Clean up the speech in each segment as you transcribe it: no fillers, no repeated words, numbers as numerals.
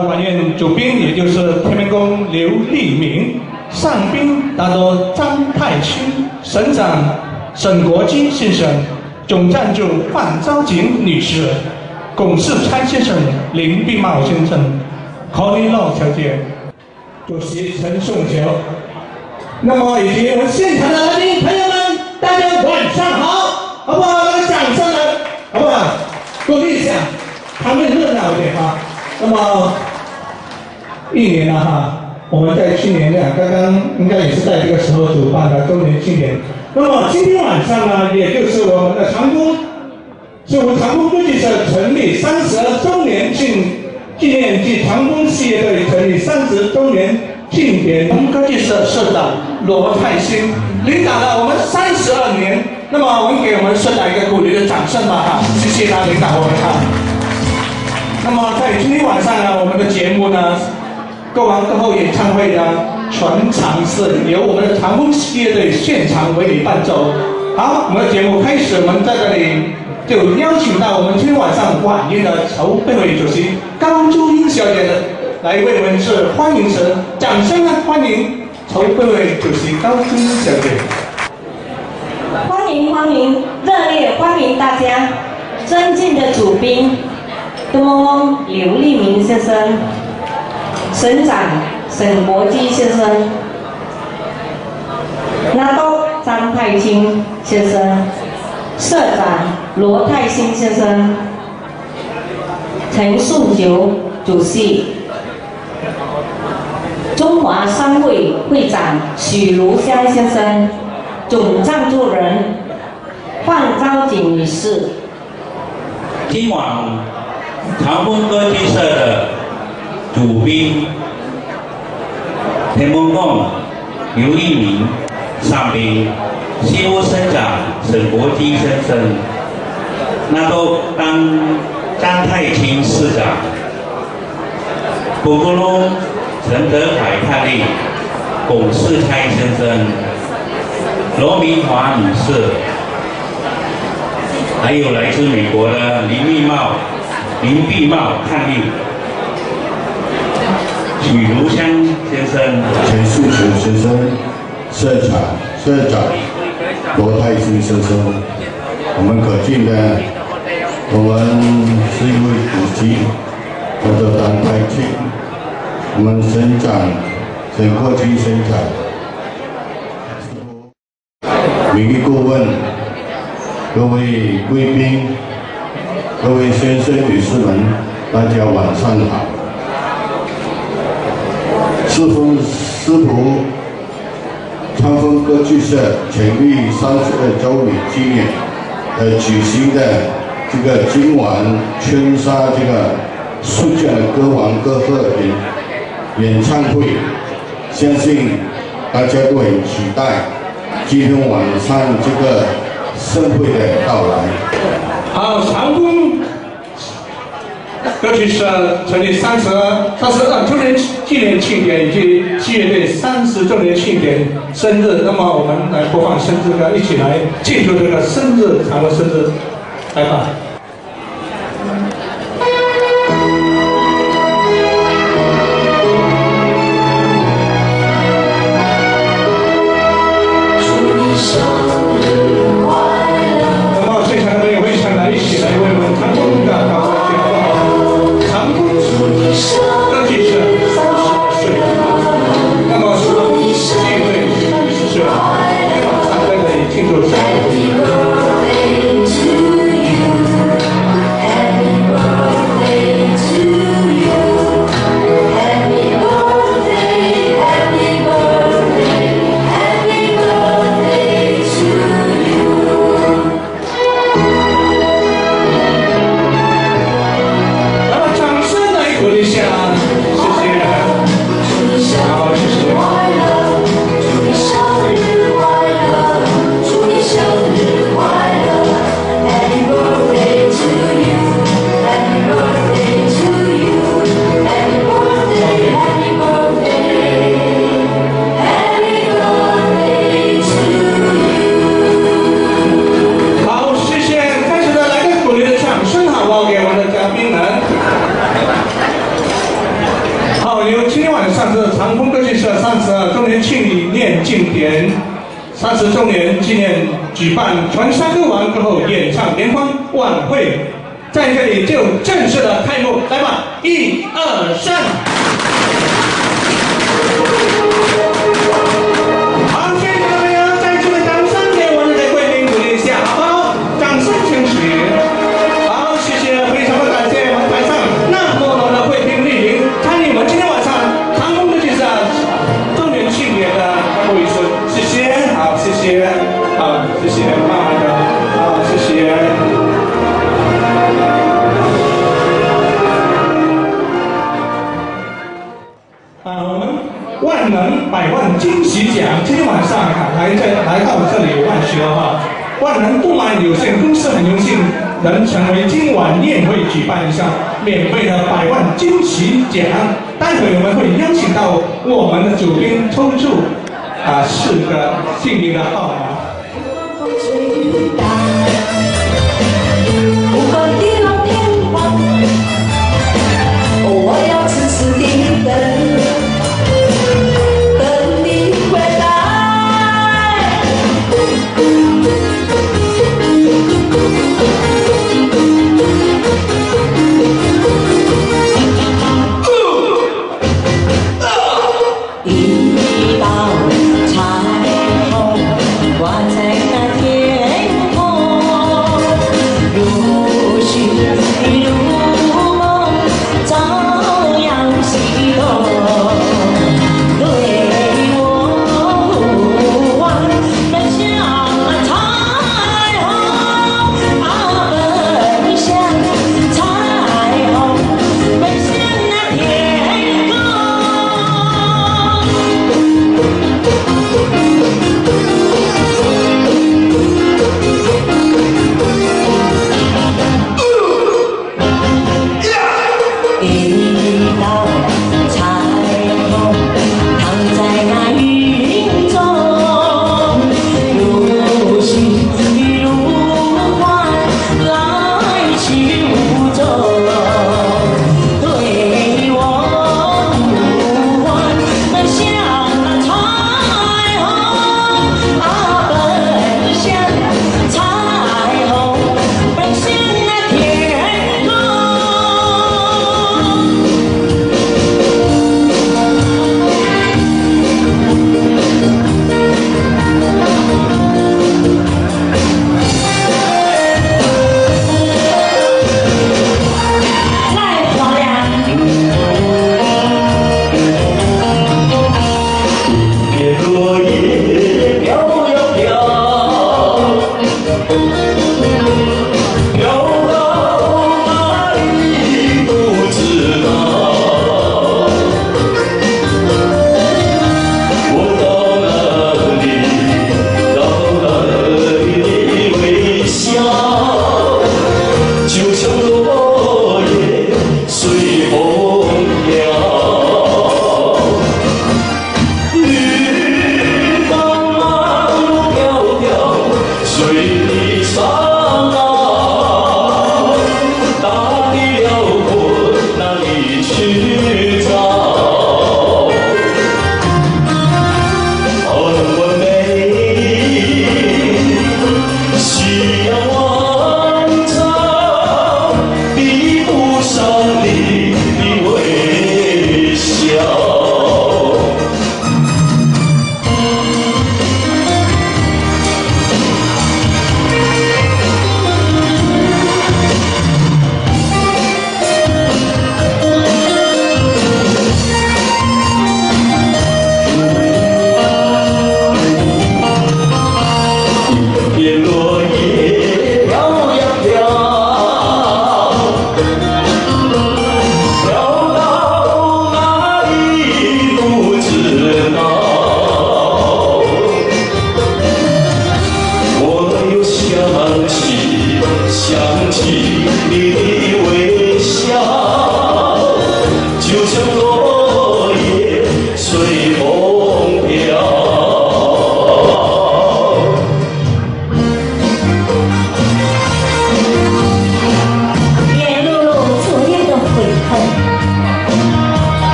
晚宴主宾也就是天门宫刘立明，上宾大多张太清、省长沈国基先生，总赞助范昭景女士，龚世昌先生、林碧茂先生、Connie Law 小姐，主席陈颂球。那么以及我们现场的来宾朋友们，大家晚上好，好不好？来掌声来，好不好？鼓励一下，场面热闹一点哈。那么一年了哈，我们在去年刚刚应该也是在这个时候主办的周年庆典。那么今天晚上呢，也就是我们的长工，是我们长工歌剧社成立32周年纪念暨长工事业队成立30周年庆典。我们歌剧社社长罗泰兴领导了我们32年，那么我们给我们社长一个鼓励的掌声吧哈，谢谢他领导我们哈。那么在今天晚上呢，我们的节目呢，歌完歌后演唱会呢，全场是由我们的长工事业队现场为你伴奏。好，我们的节目开始，我们在这里就邀请到我们今天晚上晚宴的筹备会主席高珠英小姐的来为我们是欢迎词，掌声啊，欢迎筹备会主席高珠英小姐。 欢迎，热烈欢迎大家，尊敬的主宾。东翁刘立明先生，省长沈国基先生，拿督张太清先生，社长罗泰兴先生，陈颂球主席，中华商会会长许如香先生，总赞助人范昭景女士。 今晚长工歌剧社的主宾天门宫刘立明上宾，西屋省长沈国基先生，那都当张太清市长，古咕隆陈德凯太令，龚世昌先生，罗明华女士，还有来自美国的林碧茂抗令，许如香先生， 陈树球先生，社长罗泰兴先生，我们可敬的我们是一位主席，叫做张太清，我们省长沈国基省长，名誉顾问，各位贵宾。各位先生、女士们，大家晚上好。适逢长风歌剧社成立32周年纪念举行的这个今晚春沙这个书卷的歌王歌后演唱会，相信大家都很期待今天晚上这个盛会的到来。 好，长工歌剧社成立32周年纪念庆典以及事业队30周年庆典生日，那么我们来播放生日歌，一起来庆祝这个生日，长工生日，来吧。 Happy birthday to you. 好，由今天晚上是长风歌剧社32周年庆念庆典，30周年纪念举办全沙歌王歌后演唱联欢晚会，在这里就正式的开幕，来吧，1、2、3。好，谢谢各位啊！再次的掌声给我们的贵宾鼓励一下，好不好？掌声请起。好，谢谢，非常的感谢我们台上那么多的贵宾莅临，参与我们今天晚上长风歌剧社周年庆典的开幕仪式，谢谢，好，谢谢，好，谢谢，慢慢的，好，谢谢。我们万能百万惊喜奖今天晚上来到这里万学哈，万能动漫有限公司很荣幸能成为今晚宴会举办一项免费的百万惊喜奖。待会我们会邀请到我们的主宾抽出4个幸运的号码。 我要痴痴地等。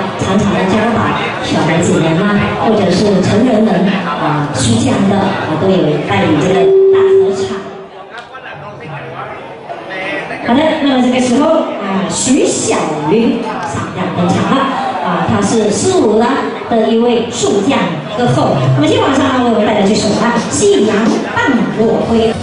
常常的教导小孩子们啊，或者是成人们出家的都有带领这个大合唱。好的，那么这个时候徐小云上台登场了她是狮舞的一位树匠歌后。那么今天晚上呢，为我们带来这首《夕阳伴我归》。